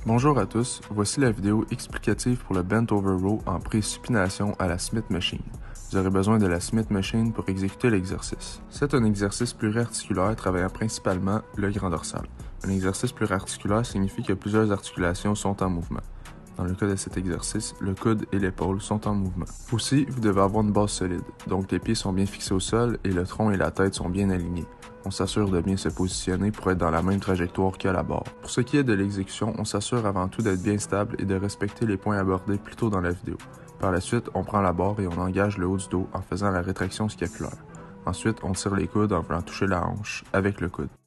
Bonjour à tous, voici la vidéo explicative pour le Bent Over Row en prise supination à la Smith Machine. Vous aurez besoin de la Smith Machine pour exécuter l'exercice. C'est un exercice pluriarticulaire travaillant principalement le grand dorsal. Un exercice pluriarticulaire signifie que plusieurs articulations sont en mouvement. Dans le cas de cet exercice, le coude et l'épaule sont en mouvement. Aussi, vous devez avoir une base solide, donc les pieds sont bien fixés au sol et le tronc et la tête sont bien alignés. On s'assure de bien se positionner pour être dans la même trajectoire que la barre. Pour ce qui est de l'exécution, on s'assure avant tout d'être bien stable et de respecter les points abordés plus tôt dans la vidéo. Par la suite, on prend la barre et on engage le haut du dos en faisant la rétraction scapulaire. Ensuite, on tire les coudes en voulant toucher la hanche avec le coude.